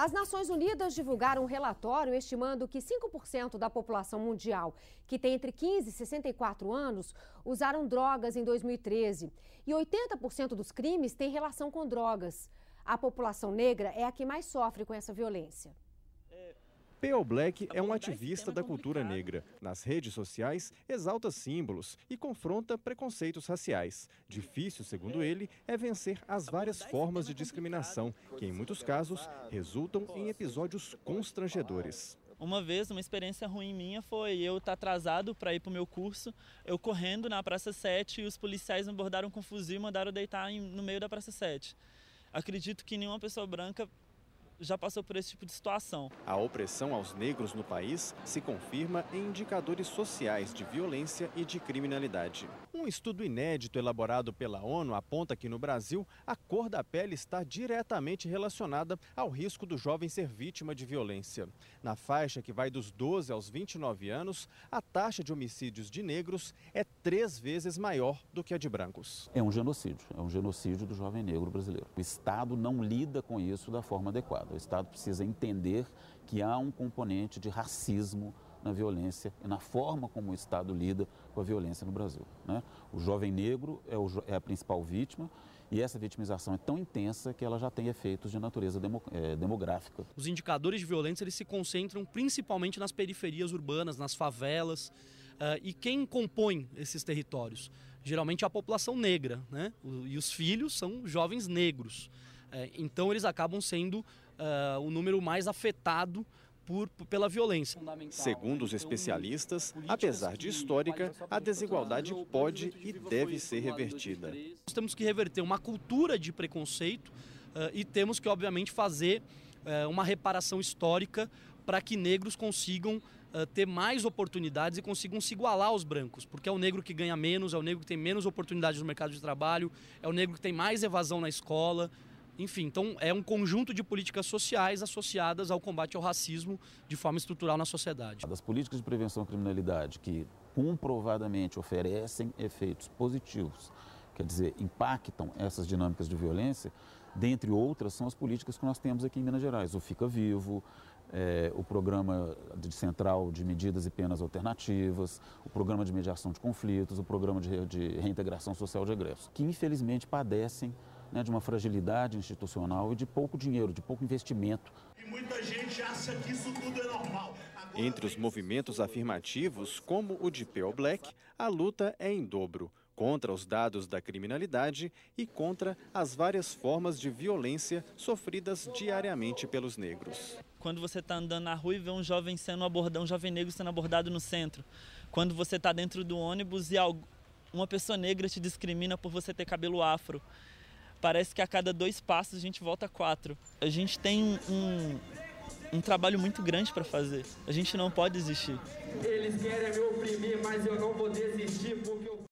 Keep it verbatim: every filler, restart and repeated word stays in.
As Nações Unidas divulgaram um relatório estimando que cinco por cento da população mundial que tem entre quinze e sessenta e quatro anos usaram drogas em dois mil e treze. E oitenta por cento dos crimes têm relação com drogas. A população negra é a que mais sofre com essa violência. P O Black é um ativista da cultura negra. Nas redes sociais, exalta símbolos e confronta preconceitos raciais. Difícil, segundo ele, é vencer as várias formas de discriminação, que em muitos casos resultam em episódios constrangedores. Uma vez, uma experiência ruim minha foi eu estar atrasado para ir para o meu curso, eu correndo na Praça sete e os policiais me abordaram com fuzil e mandaram deitar no meio da Praça sete. Acredito que nenhuma pessoa branca já passou por esse tipo de situação. A opressão aos negros no país se confirma em indicadores sociais de violência e de criminalidade. Um estudo inédito elaborado pela ONU aponta que no Brasil a cor da pele está diretamente relacionada ao risco do jovem ser vítima de violência. Na faixa que vai dos doze aos vinte e nove anos, a taxa de homicídios de negros é três vezes maior do que a de brancos. É um genocídio, é um genocídio do jovem negro brasileiro. O Estado não lida com isso da forma adequada. O Estado precisa entender que há um componente de racismo na violência e na forma como o Estado lida com a violência no Brasil, né? O jovem negro é, o, é a principal vítima e essa vitimização é tão intensa que ela já tem efeitos de natureza demo, é, demográfica. Os indicadores de violência eles se concentram principalmente nas periferias urbanas, nas favelas. Uh, e quem compõe esses territórios? Geralmente é a população negra, né? O, e os filhos são jovens negros. É, então eles acabam sendo uh, o número mais afetado por, por, pela violência. Segundo os especialistas, apesar de histórica, a desigualdade pode e deve ser revertida. Nós temos que reverter uma cultura de preconceito uh, e temos que, obviamente, fazer uh, uma reparação histórica para que negros consigam uh, ter mais oportunidades e consigam se igualar aos brancos, porque é o negro que ganha menos, é o negro que tem menos oportunidades no mercado de trabalho, é o negro que tem mais evasão na escola. Enfim, então é um conjunto de políticas sociais associadas ao combate ao racismo de forma estrutural na sociedade. Das políticas de prevenção à criminalidade que comprovadamente oferecem efeitos positivos, quer dizer, impactam essas dinâmicas de violência, dentre outras são as políticas que nós temos aqui em Minas Gerais. O Fica Vivo, é, o Programa de Central de Medidas e Penas Alternativas, o Programa de Mediação de Conflitos, o Programa de, de Reintegração Social de Egressos, que infelizmente padecem Né, de uma fragilidade institucional e de pouco dinheiro, de pouco investimento. E muita gente acha que isso tudo é normal. Agora... Entre os movimentos afirmativos, como o de P O Black, a luta é em dobro, contra os dados da criminalidade e contra as várias formas de violência sofridas diariamente pelos negros. Quando você está andando na rua e vê um jovem sendo abordado, um jovem negro sendo abordado no centro, quando você está dentro do ônibus e uma pessoa negra te discrimina por você ter cabelo afro, parece que a cada dois passos a gente volta a quatro. A gente tem um, um, um trabalho muito grande para fazer. A gente não pode desistir. Eles querem me oprimir, mas eu não vou desistir porque eu...